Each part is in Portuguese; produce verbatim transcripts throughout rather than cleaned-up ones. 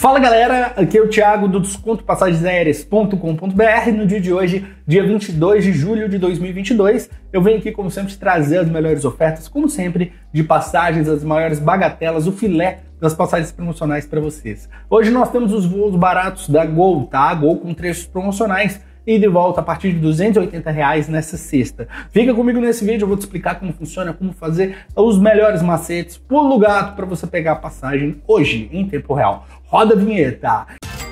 Fala galera, aqui é o Thiago do desconto passagens aéreas ponto com ponto br. No dia de hoje, dia vinte e dois de julho de dois mil e vinte e dois, eu venho aqui como sempre trazer as melhores ofertas, como sempre, de passagens, as maiores bagatelas, o filé das passagens promocionais para vocês. Hoje nós temos os voos baratos da Gol, tá? A Gol com trechos promocionais e de volta a partir de duzentos e oitenta reais nessa sexta. Fica comigo nesse vídeo, eu vou te explicar como funciona, como fazer os melhores macetes, pulo gato para você pegar a passagem hoje, em tempo real. Roda a vinheta!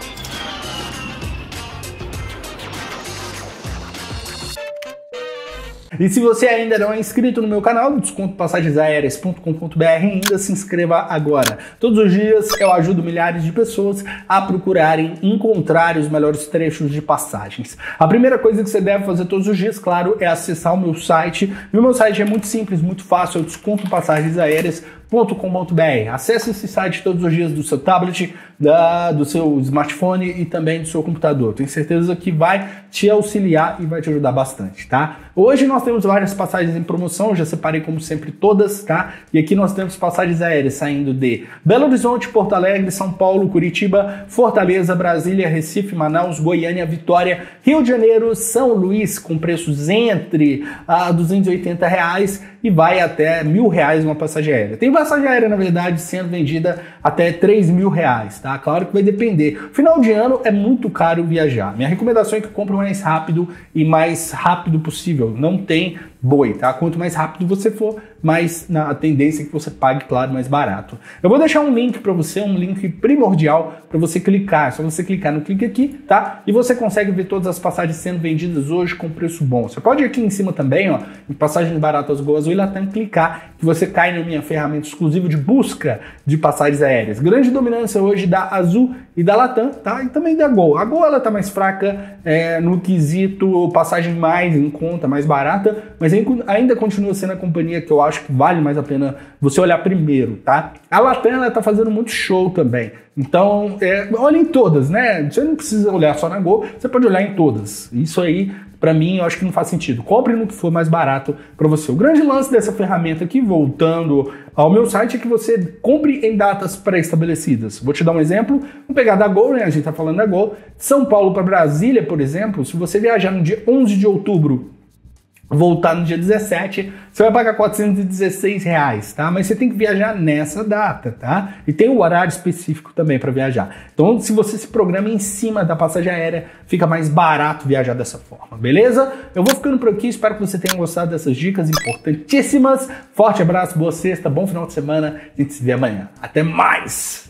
E se você ainda não é inscrito no meu canal, desconto passagens aéreas ponto com ponto br, ainda se inscreva agora. Todos os dias eu ajudo milhares de pessoas a procurarem encontrar os melhores trechos de passagens. A primeira coisa que você deve fazer todos os dias, claro, é acessar o meu site. E o meu site é muito simples, muito fácil, é o desconto passagens aéreas ponto com ponto br. Acesse esse site todos os dias do seu tablet, da, do seu smartphone e também do seu computador. Tenho certeza que vai te auxiliar e vai te ajudar bastante, tá? Hoje nós temos várias passagens em promoção, já separei como sempre todas, tá? E aqui nós temos passagens aéreas saindo de Belo Horizonte, Porto Alegre, São Paulo, Curitiba, Fortaleza, Brasília, Recife, Manaus, Goiânia, Vitória, Rio de Janeiro, São Luís, com preços entre ah, duzentos e oitenta reais e vai até mil reais uma passagem aérea. Tem passagem aérea, na verdade, sendo vendida até três mil reais, tá? Claro que vai depender. Final de ano é muito caro viajar. Minha recomendação é que compre o mais rápido e mais rápido possível. Não tem boi, tá? Quanto mais rápido você for, mais na tendência é que você pague, claro, mais barato. Eu vou deixar um link para você, um link primordial para você clicar. É só você clicar no clique aqui, tá? E você consegue ver todas as passagens sendo vendidas hoje com preço bom. Você pode ir aqui em cima também, ó, em passagens baratas Gol Azul e Latam, clicar que você cai na minha ferramenta exclusiva de busca de passagens aéreas. Grande dominância hoje da Azul e da Latam, tá? E também da Gol. A Gol, ela tá mais fraca é, no quesito passagem mais em conta, mais barata, mas ainda continua sendo a companhia que eu acho que vale mais a pena você olhar primeiro, tá? A Latam, ela tá fazendo muito show também. Então, é, olha em todas, né? Você não precisa olhar só na Gol, você pode olhar em todas. Isso aí, para mim, eu acho que não faz sentido. Compre no que for mais barato para você. O grande lance dessa ferramenta aqui, voltando ao meu site, é que você compre em datas pré-estabelecidas. Vou te dar um exemplo. Vamos pegar da Gol, né? A gente tá falando da Gol. São Paulo para Brasília, por exemplo, se você viajar no dia onze de outubro, voltar no dia dezessete, você vai pagar quatrocentos e dezesseis reais, tá? Mas você tem que viajar nessa data, tá? E tem um horário específico também para viajar. Então, se você se programa em cima da passagem aérea, fica mais barato viajar dessa forma, beleza? Eu vou ficando por aqui, espero que você tenha gostado dessas dicas importantíssimas. Forte abraço, boa sexta, bom final de semana, a gente se vê amanhã. Até mais!